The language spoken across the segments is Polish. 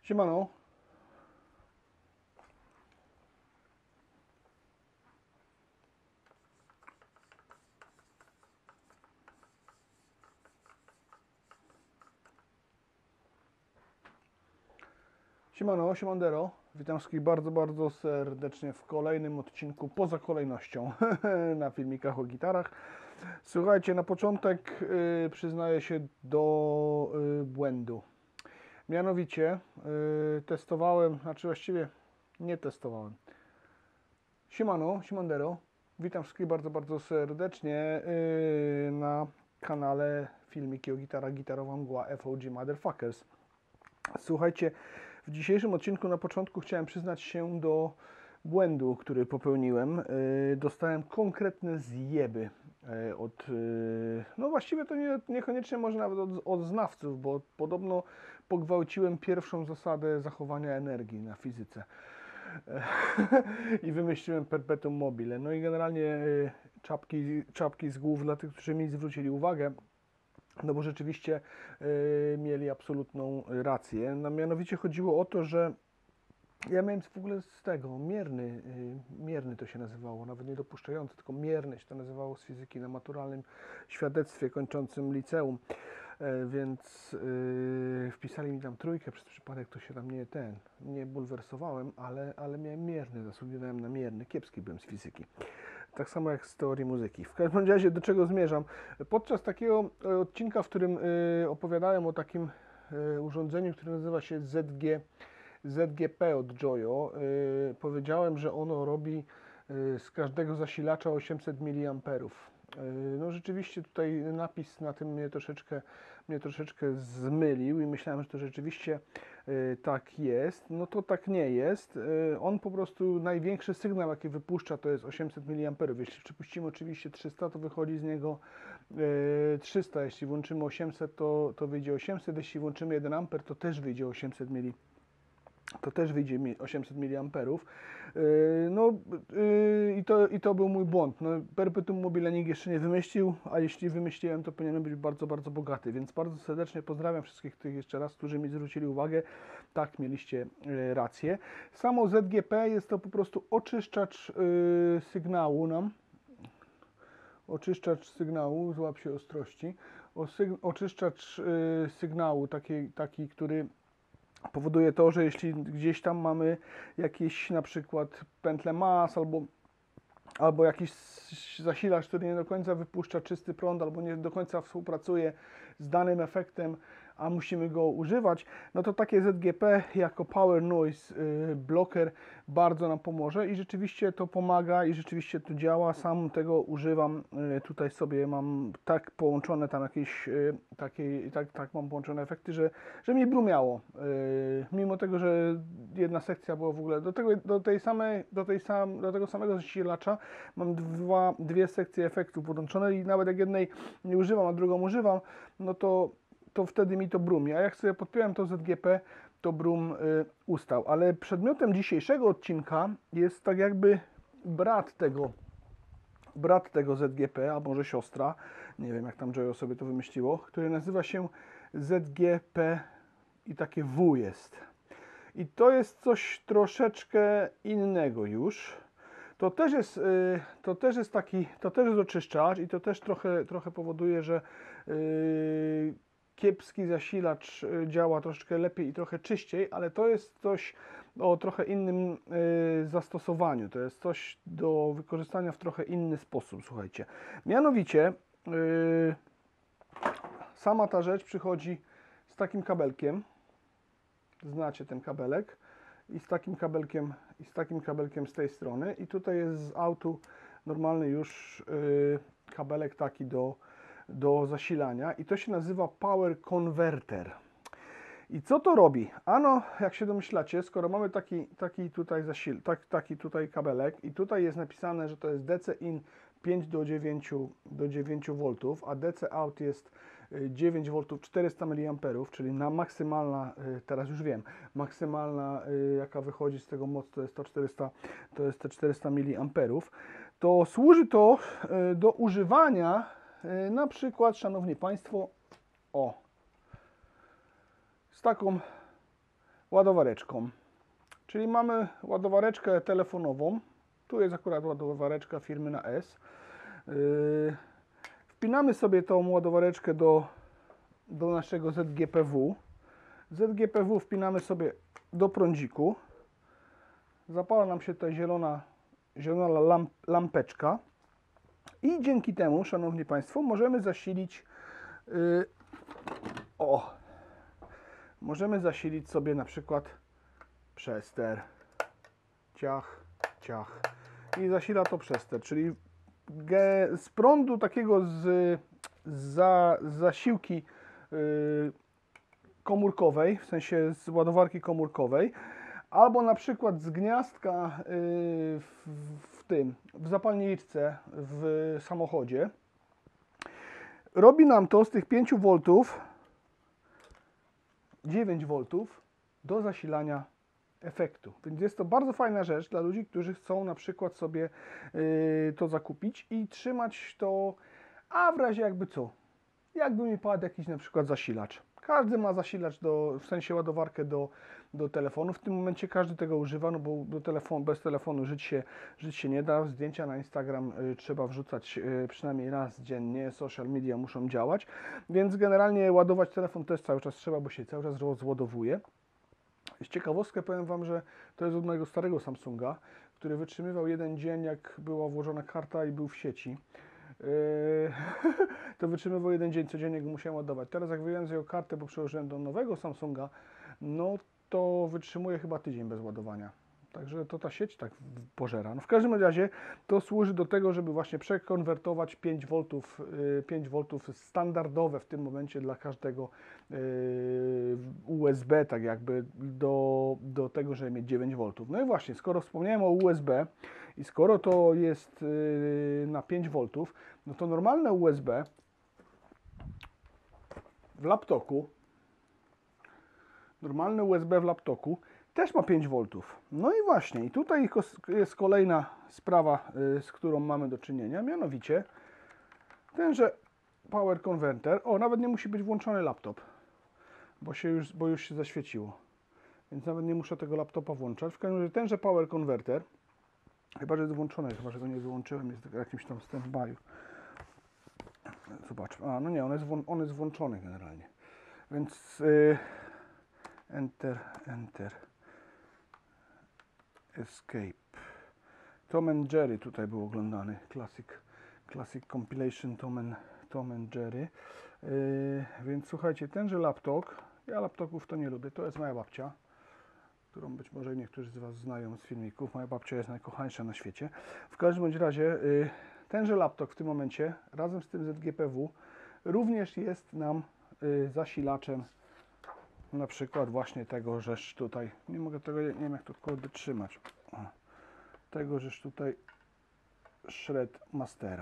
Siemano. Siemano, siemandero. Witam wszystkich bardzo serdecznie w kolejnym odcinku poza kolejnością na filmikach o gitarach. Słuchajcie, na początek przyznaję się do błędu. Mianowicie testowałem, znaczy właściwie nie testowałem. Siemano, siemandero. Witam wszystkich bardzo serdecznie na kanale filmiki o gitarach, gitarowa mgła, FOG Motherfuckers. Słuchajcie, w dzisiejszym odcinku na początku chciałem przyznać się do błędu, który popełniłem. Dostałem konkretne zjeby od, no właściwie to niekoniecznie może nawet od znawców, bo podobno pogwałciłem pierwszą zasadę zachowania energii na fizyce. I wymyśliłem perpetuum mobile. No i generalnie czapki z głów dla tych, którzy mi zwrócili uwagę. No bo rzeczywiście mieli absolutną rację. No, mianowicie chodziło o to, że ja miałem w ogóle z tego mierny to się nazywało, nawet nie dopuszczający, tylko mierny się to nazywało z fizyki na maturalnym świadectwie kończącym liceum. Więc wpisali mi tam trójkę, przez przypadek to się tam nie bulwersowałem, ale miałem mierny, zasługiwałem na mierny, kiepski byłem z fizyki. Tak samo jak z teorii muzyki. W każdym razie do czego zmierzam? Podczas takiego odcinka, w którym opowiadałem o takim urządzeniu, które nazywa się ZGP od Joyo, powiedziałem, że ono robi z każdego zasilacza 800 mA. No rzeczywiście tutaj napis na tym mnie troszeczkę zmylił i myślałem, że to rzeczywiście tak jest. No to tak nie jest. On po prostu największy sygnał, jaki wypuszcza, to jest 800 mA. Jeśli przypuścimy oczywiście 300, to wychodzi z niego 300. Jeśli włączymy 800, to wyjdzie 800. Jeśli włączymy 1 A, to też wyjdzie 800 mA. To też wyjdzie mi 800 mA. No i to był mój błąd. No, perpetuum mobile nikt jeszcze nie wymyślił, a jeśli wymyśliłem, to powinienem być bardzo bogaty. Więc bardzo serdecznie pozdrawiam wszystkich tych jeszcze raz, którzy mi zwrócili uwagę. Tak, mieliście rację. Samo ZGP jest to po prostu oczyszczacz sygnału nam. Oczyszczacz sygnału, złap się ostrości. Oczyszczacz sygnału, taki, który powoduje to, że jeśli gdzieś tam mamy jakieś na przykład pętlę mas albo jakiś zasilacz, który nie do końca wypuszcza czysty prąd albo nie do końca współpracuje z danym efektem, a musimy go używać, no to takie ZGP jako Power Noise Blocker bardzo nam pomoże i rzeczywiście to pomaga i rzeczywiście to działa. Sam tego używam. Tutaj sobie mam tak połączone tam jakieś tak mam połączone efekty, że mi brumiało. Mimo tego, że jedna sekcja była w ogóle do tego samego zasilacza mam dwie sekcje efektów podłączone i nawet jak jednej nie używam, a drugą używam, no to wtedy mi to brumi. A jak sobie podpiąłem to ZGP, to brum ustał. Ale przedmiotem dzisiejszego odcinka jest tak jakby brat tego ZGP, a może siostra, nie wiem jak tam Joyo sobie to wymyśliło, który nazywa się ZGP i takie W jest. I to jest coś troszeczkę innego już. To też jest oczyszczacz i to też trochę powoduje, że kiepski zasilacz działa troszeczkę lepiej i trochę czyściej, ale to jest coś o trochę innym zastosowaniu. To jest coś do wykorzystania w trochę inny sposób, słuchajcie. Mianowicie sama ta rzecz przychodzi z takim kabelkiem. Znacie ten kabelek. I z takim kabelkiem z tej strony. I tutaj jest z autu normalny już kabelek taki do zasilania. I to się nazywa Power Converter. I co to robi? Ano, jak się domyślacie, skoro mamy taki tutaj kabelek i tutaj jest napisane, że to jest DC in 5 do 9 V, a DC out jest 9 V 400 mA, czyli na maksymalna, teraz już wiem, maksymalna jaka wychodzi z tego moc to jest te 400 mA, to służy to do używania na przykład, szanowni Państwo, z taką ładowareczką. Czyli mamy ładowareczkę telefonową. Tu jest akurat ładowareczka firmy na S. Wpinamy sobie tą ładowareczkę do naszego ZGPW. ZGPW wpinamy sobie do prądziku. Zapala nam się tutaj zielona lampeczka. I dzięki temu, szanowni Państwo, możemy zasilić możemy zasilić sobie na przykład przester. Ciach, ciach. I zasila to przester, czyli z prądu takiego z zasiłki komórkowej, w sensie z ładowarki komórkowej, albo na przykład z gniazdka w zapalniczce w samochodzie. Robi nam to z tych 5 V 9 V do zasilania efektu. Więc jest to bardzo fajna rzecz dla ludzi, którzy chcą na przykład sobie to zakupić i trzymać to, a w razie jakby co, jakby mi padł jakiś na przykład zasilacz. Każdy ma zasilacz, w sensie ładowarkę do telefonu. W tym momencie każdy tego używa, no bo bez telefonu żyć się nie da. Zdjęcia na Instagram trzeba wrzucać przynajmniej raz dziennie. Social media muszą działać. Więc generalnie ładować telefon też cały czas trzeba, bo się cały czas rozładowuje. Z ciekawostkę powiem Wam, że to jest od mojego starego Samsunga, który wytrzymywał jeden dzień, jak była włożona karta i był w sieci. To wytrzymywał jeden dzień, codziennie go musiałem ładować. Teraz jak wyjąłem z jego kartę, bo przełożyłem do nowego Samsunga, no to wytrzymuje chyba tydzień bez ładowania. Także to ta sieć tak pożera. No w każdym razie to służy do tego, żeby właśnie przekonwertować 5 V standardowe w tym momencie dla każdego USB, tak jakby do tego, żeby mieć 9 V. No i właśnie, skoro wspomniałem o USB i skoro to jest na 5 V, no to normalne USB w laptopu też ma 5 V. No i właśnie, i tutaj jest kolejna sprawa, z którą mamy do czynienia, mianowicie tenże power converter, nawet nie musi być włączony laptop, bo już się zaświeciło, więc nawet nie muszę tego laptopa włączać. W każdym razie tenże power converter, chyba że jest włączony, chyba że go nie wyłączyłem, jest w jakimś tam stand-by. Zobaczmy, no nie, on jest włączony generalnie, więc Enter, Escape. Tom and Jerry tutaj był oglądany, Classic Compilation Tom and Jerry. Więc słuchajcie, tenże laptop, ja laptopów to nie lubię, to jest moja babcia, którą być może niektórzy z Was znają z filmików. Moja babcia jest najkochańsza na świecie. W każdym bądź razie tenże laptop w tym momencie razem z tym ZGPW również jest nam zasilaczem na przykład właśnie tego, żeż tutaj, nie mogę tego, nie wiem jak to kurde trzymać, tego, żeż tutaj Shred Mastera.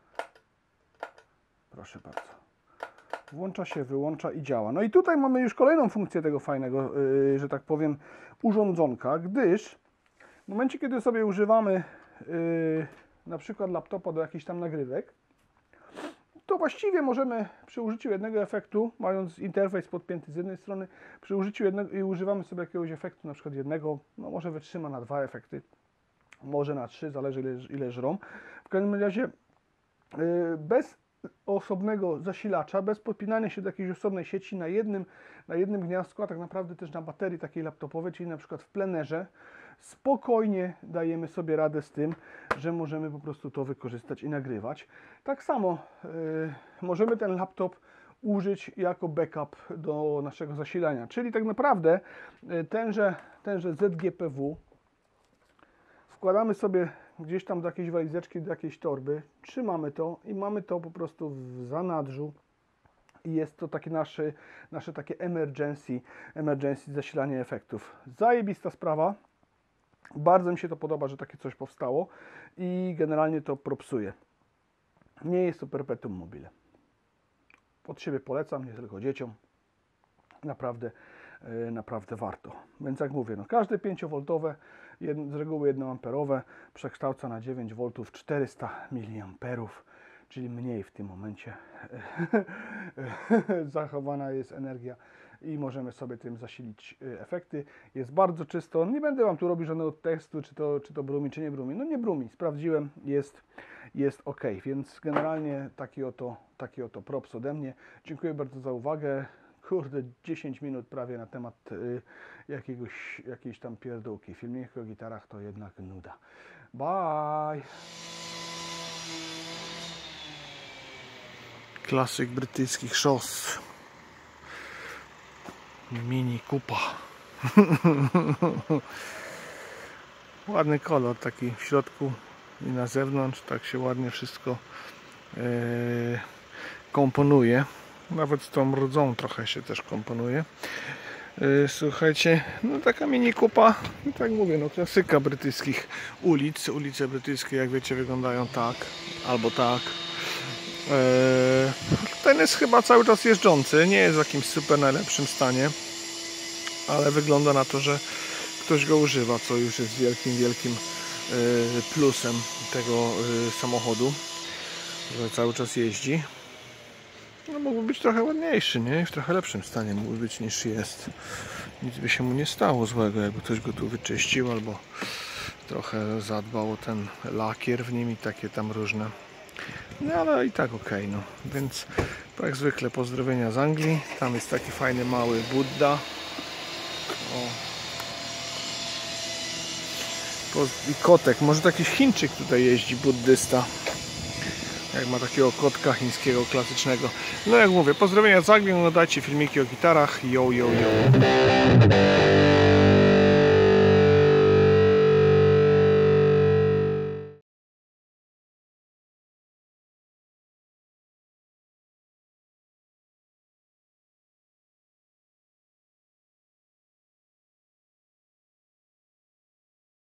Proszę bardzo. Włącza się, wyłącza i działa. No i tutaj mamy już kolejną funkcję tego fajnego, że tak powiem, urządzonka, gdyż w momencie, kiedy sobie używamy na przykład laptopa do jakichś tam nagrywek, to właściwie możemy przy użyciu jednego efektu, mając interfejs podpięty z jednej strony, przy użyciu jednego i używamy sobie jakiegoś efektu, na przykład jednego, no może wytrzyma na 2 efekty, może na 3, zależy ile żrą. W każdym razie bez osobnego zasilacza, bez podpinania się do jakiejś osobnej sieci na jednym gniazdku, a tak naprawdę też na baterii takiej laptopowej, czyli na przykład w plenerze, spokojnie dajemy sobie radę z tym, że możemy po prostu to wykorzystać i nagrywać. Tak samo możemy ten laptop użyć jako backup do naszego zasilania, czyli tak naprawdę tenże ZGPW wkładamy sobie gdzieś tam do jakiejś walizeczki, do jakiejś torby, trzymamy to i mamy to po prostu w zanadrzu i jest to takie nasze takie emergency zasilanie efektów. Zajebista sprawa. Bardzo mi się to podoba, że takie coś powstało i generalnie to propsuje. Nie jest to perpetuum mobile. Od siebie polecam, nie tylko dzieciom. Naprawdę warto. Więc jak mówię, no każde 5V, z reguły 1A, przekształca na 9V 400 mA, czyli mniej w tym momencie zachowana jest i możemy sobie tym zasilić efekty. Jest bardzo czysto. Nie będę Wam tu robił żadnego testu, czy to brumi, czy nie brumi. No nie brumi, sprawdziłem, jest ok, więc generalnie taki oto props ode mnie. Dziękuję bardzo za uwagę. Kurde, 10 minut prawie na temat jakiejś tam pierdółki. Filmiki o gitarach to jednak nuda. Bye! Klasyk brytyjskich szos. Mini Kupa. Ładny kolor taki w środku i na zewnątrz. Tak się ładnie wszystko komponuje. Nawet z tą rudzą trochę się też komponuje. Słuchajcie, no taka Mini Kupa, no tak mówię, no klasyka brytyjskich ulic. Ulice brytyjskie, jak wiecie, wyglądają tak albo tak. Ten jest chyba cały czas jeżdżący, nie jest w jakimś super najlepszym stanie, ale wygląda na to, że ktoś go używa, co już jest wielkim plusem tego samochodu, że cały czas jeździ. No mógłby być trochę ładniejszy, nie? W trochę lepszym stanie mógłby być niż jest. Nic by się mu nie stało złego, jakby ktoś go tu wyczyścił albo trochę zadbał o ten lakier w nim i takie tam różne. No ale i tak ok, no. Więc jak zwykle pozdrowienia z Anglii. Tam jest taki fajny mały Buddha. O. I kotek. Może to jakiś Chińczyk tutaj jeździ, buddysta. Jak ma takiego kotka chińskiego klasycznego. No jak mówię, pozdrowienia z Anglii, oglądajcie filmiki o gitarach. Yo, yo, yo.